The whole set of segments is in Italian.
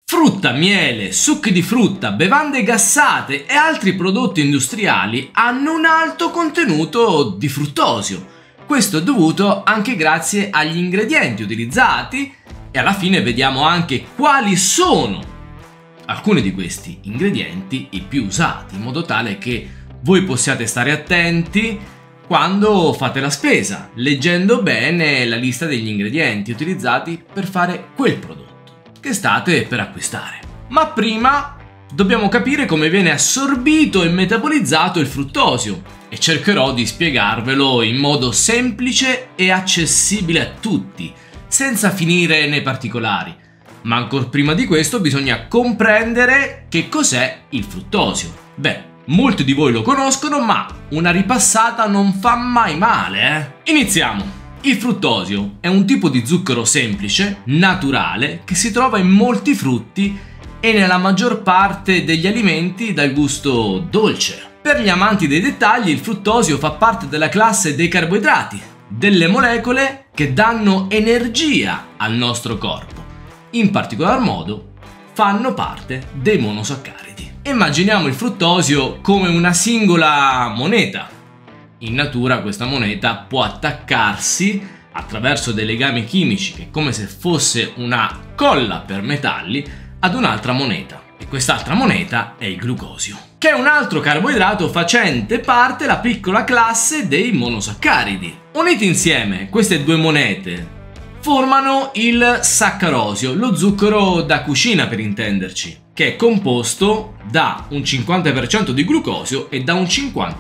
Frutta, miele, succhi di frutta, bevande gassate e altri prodotti industriali hanno un alto contenuto di fruttosio. Questo è dovuto anche grazie agli ingredienti utilizzati e alla fine vediamo anche quali sono alcuni di questi ingredienti i più usati, in modo tale che voi possiate stare attenti quando fate la spesa, leggendo bene la lista degli ingredienti utilizzati per fare quel prodotto che state per acquistare. Ma prima dobbiamo capire come viene assorbito e metabolizzato il fruttosio e cercherò di spiegarvelo in modo semplice e accessibile a tutti, senza finire nei particolari. Ma ancora prima di questo bisogna comprendere che cos'è il fruttosio. Beh, molti di voi lo conoscono, ma una ripassata non fa mai male, Iniziamo! Il fruttosio è un tipo di zucchero semplice, naturale, che si trova in molti frutti e nella maggior parte degli alimenti dal gusto dolce. Per gli amanti dei dettagli, il fruttosio fa parte della classe dei carboidrati, delle molecole che danno energia al nostro corpo. In particolar modo, fanno parte dei monosaccaridi. Immaginiamo il fruttosio come una singola moneta. In natura questa moneta può attaccarsi attraverso dei legami chimici che, come se fosse una colla per metalli, ad un'altra moneta. E quest'altra moneta è il glucosio, che è un altro carboidrato facente parte della piccola classe dei monosaccaridi. Uniti insieme, queste due monete formano il saccarosio, lo zucchero da cucina per intenderci, che è composto da un 50% di glucosio e da un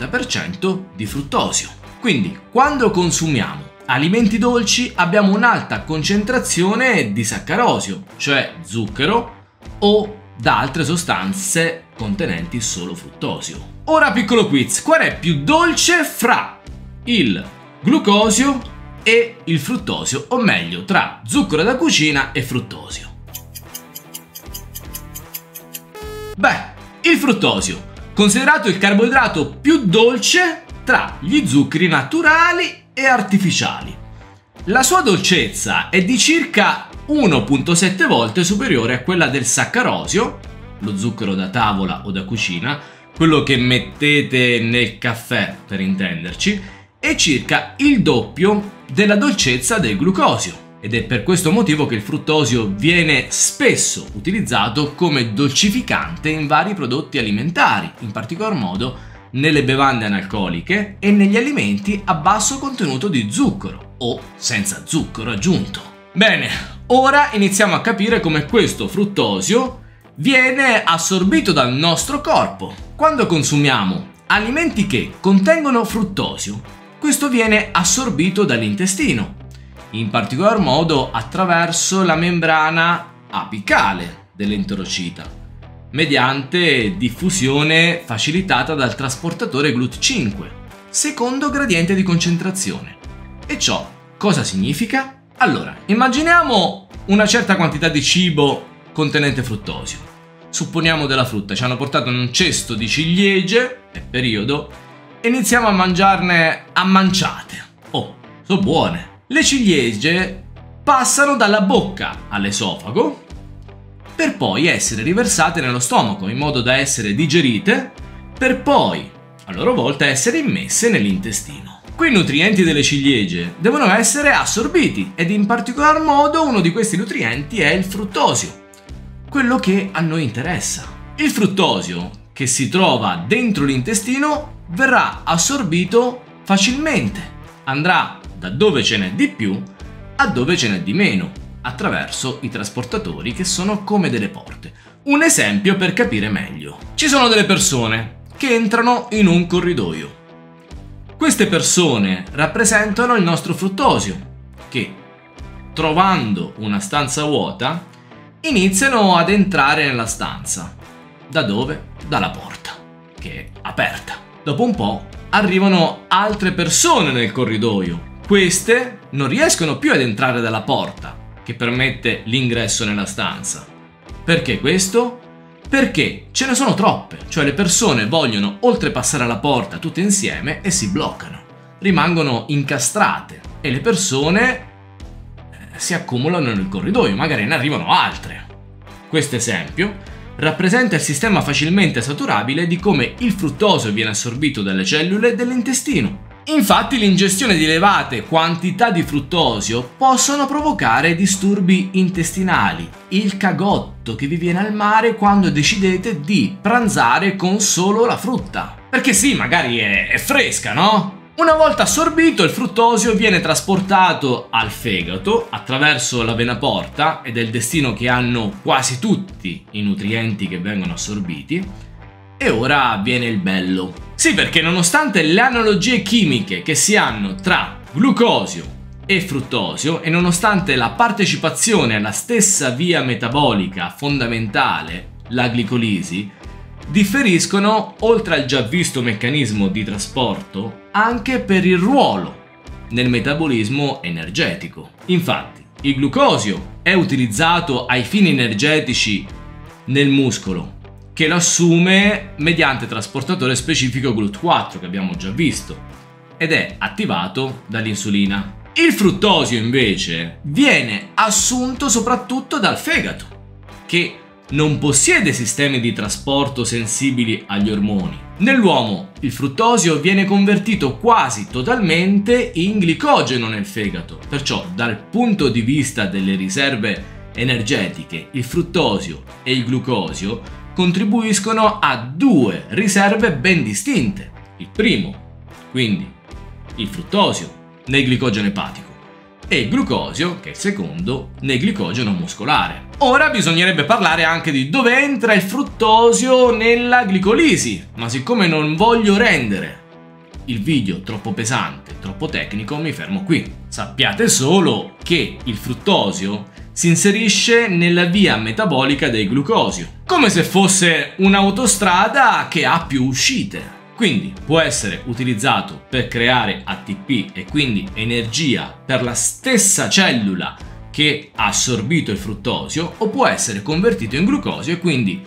50% di fruttosio. Quindi, quando consumiamo alimenti dolci abbiamo un'alta concentrazione di saccarosio, cioè zucchero, o da altre sostanze contenenti solo fruttosio. Ora piccolo quiz, qual è più dolce fra il glucosio e il fruttosio, o meglio tra zucchero da cucina e fruttosio? Beh, il fruttosio, considerato il carboidrato più dolce tra gli zuccheri naturali e artificiali. La sua dolcezza è di circa 1,7 volte superiore a quella del saccarosio, lo zucchero da tavola o da cucina, quello che mettete nel caffè per intenderci, e circa il doppio della dolcezza del glucosio. Ed è per questo motivo che il fruttosio viene spesso utilizzato come dolcificante in vari prodotti alimentari, in particolar modo nelle bevande analcoliche e negli alimenti a basso contenuto di zucchero o senza zucchero aggiunto. Bene, ora iniziamo a capire come questo fruttosio viene assorbito dal nostro corpo. Quando consumiamo alimenti che contengono fruttosio, questo viene assorbito dall'intestino, in particolar modo attraverso la membrana apicale dell'enterocita, mediante diffusione facilitata dal trasportatore GLUT5, secondo gradiente di concentrazione. E ciò cosa significa? Allora, immaginiamo una certa quantità di cibo contenente fruttosio. Supponiamo della frutta, ci hanno portato un cesto di ciliegie, è periodo, e iniziamo a mangiarne a manciate. Oh, sono buone! Le ciliegie passano dalla bocca all'esofago per poi essere riversate nello stomaco in modo da essere digerite per poi a loro volta essere immesse nell'intestino. Quei nutrienti delle ciliegie devono essere assorbiti ed in particolar modo uno di questi nutrienti è il fruttosio, quello che a noi interessa. Il fruttosio che si trova dentro l'intestino verrà assorbito facilmente, andrà da dove ce n'è di più a dove ce n'è di meno, attraverso i trasportatori che sono come delle porte. Un esempio per capire meglio. Ci sono delle persone che entrano in un corridoio. Queste persone rappresentano il nostro fruttosio, che, trovando una stanza vuota, iniziano ad entrare nella stanza. Da dove? Dalla porta, che è aperta. Dopo un po' arrivano altre persone nel corridoio. Queste non riescono più ad entrare dalla porta, che permette l'ingresso nella stanza. Perché questo? Perché ce ne sono troppe, cioè le persone vogliono oltrepassare la porta tutte insieme e si bloccano, rimangono incastrate e le persone si accumulano nel corridoio, magari ne arrivano altre. Questo esempio rappresenta il sistema facilmente saturabile di come il fruttosio viene assorbito dalle cellule dell'intestino. Infatti l'ingestione di elevate quantità di fruttosio possono provocare disturbi intestinali, il cagotto che vi viene al mare quando decidete di pranzare con solo la frutta. Perché sì, magari è fresca, no? Una volta assorbito, il fruttosio viene trasportato al fegato attraverso la vena porta, ed è il destino che hanno quasi tutti i nutrienti che vengono assorbiti. E ora avviene il bello. Sì, perché nonostante le analogie chimiche che si hanno tra glucosio e fruttosio, e nonostante la partecipazione alla stessa via metabolica fondamentale, la glicolisi, differiscono, oltre al già visto meccanismo di trasporto, anche per il ruolo nel metabolismo energetico. Infatti, il glucosio è utilizzato ai fini energetici nel muscolo, che lo assume mediante trasportatore specifico GLUT4 che abbiamo già visto, ed è attivato dall'insulina. Il fruttosio invece viene assunto soprattutto dal fegato, che non possiede sistemi di trasporto sensibili agli ormoni. Nell'uomo il fruttosio viene convertito quasi totalmente in glicogeno nel fegato, perciò dal punto di vista delle riserve energetiche il fruttosio e il glucosio contribuiscono a due riserve ben distinte. Il primo, quindi il fruttosio, nel glicogeno epatico, e il glucosio, che è il secondo, nel glicogeno muscolare. Ora bisognerebbe parlare anche di dove entra il fruttosio nella glicolisi, ma siccome non voglio rendere il video troppo pesante, troppo tecnico, mi fermo qui. Sappiate solo che il fruttosio si inserisce nella via metabolica del glucosio, come se fosse un'autostrada che ha più uscite. Quindi può essere utilizzato per creare ATP e quindi energia per la stessa cellula che ha assorbito il fruttosio, o può essere convertito in glucosio e quindi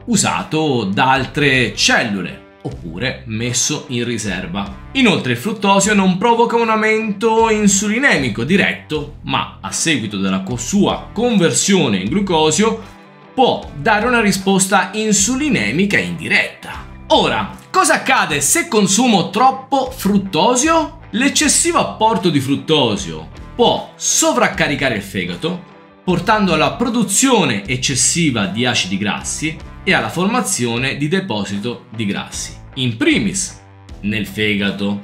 usato da altre cellule, oppure messo in riserva. Inoltre il fruttosio non provoca un aumento insulinemico diretto, ma a seguito della sua conversione in glucosio può dare una risposta insulinemica indiretta. Ora, cosa accade se consumo troppo fruttosio? L'eccessivo apporto di fruttosio può sovraccaricare il fegato, portando alla produzione eccessiva di acidi grassi e alla formazione di deposito di grassi, in primis nel fegato,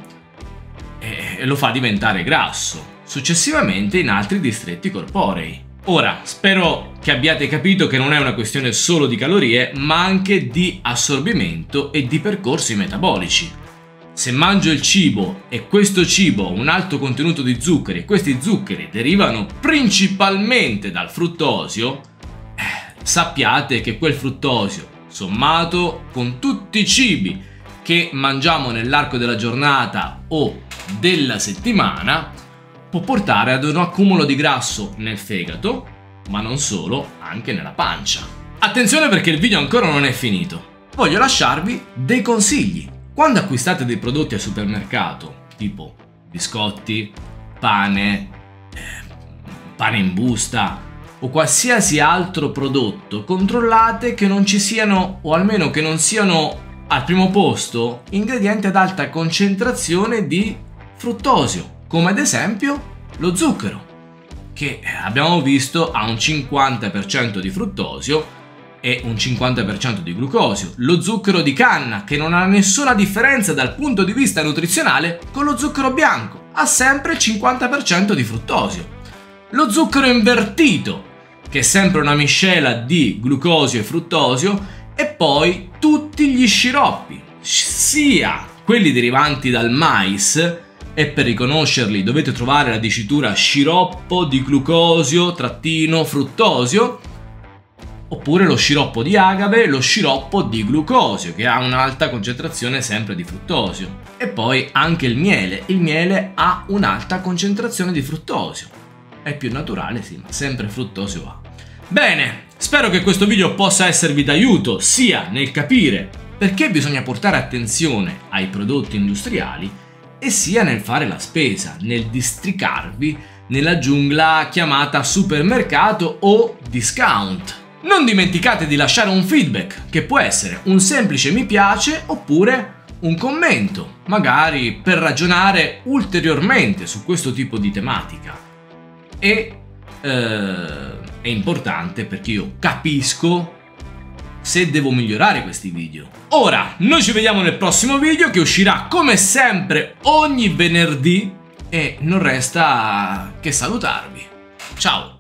e lo fa diventare grasso, successivamente in altri distretti corporei. Ora, spero che abbiate capito che non è una questione solo di calorie, ma anche di assorbimento e di percorsi metabolici. Se mangio il cibo e questo cibo ha un alto contenuto di zuccheri e questi zuccheri derivano principalmente dal fruttosio, sappiate che quel fruttosio, sommato con tutti i cibi che mangiamo nell'arco della giornata o della settimana, può portare ad un accumulo di grasso nel fegato, ma non solo, anche nella pancia. Attenzione, perché il video ancora non è finito. Voglio lasciarvi dei consigli. Quando acquistate dei prodotti al supermercato, tipo biscotti, pane in busta o qualsiasi altro prodotto, controllate che non ci siano, o almeno che non siano al primo posto, ingredienti ad alta concentrazione di fruttosio, come ad esempio lo zucchero, che abbiamo visto ha un 50% di fruttosio e un 50% di glucosio. Lo zucchero di canna, che non ha nessuna differenza dal punto di vista nutrizionale con lo zucchero bianco, ha sempre il 50% di fruttosio. Lo zucchero invertito, che è sempre una miscela di glucosio e fruttosio, e poi tutti gli sciroppi, sia quelli derivanti dal mais, e per riconoscerli dovete trovare la dicitura sciroppo di glucosio trattino fruttosio, oppure lo sciroppo di agave, lo sciroppo di glucosio, che ha un'alta concentrazione sempre di fruttosio, e poi anche il miele ha un'alta concentrazione di fruttosio, è più naturale sì, ma sempre fruttosio ha. Bene, spero che questo video possa esservi d'aiuto sia nel capire perché bisogna portare attenzione ai prodotti industriali, e sia nel fare la spesa, nel districarvi nella giungla chiamata supermercato o discount. Non dimenticate di lasciare un feedback, che può essere un semplice mi piace oppure un commento, magari per ragionare ulteriormente su questo tipo di tematica. E è importante perché io capisco se devo migliorare questi video. Ora, noi ci vediamo nel prossimo video che uscirà come sempre ogni venerdì e non resta che salutarvi. Ciao!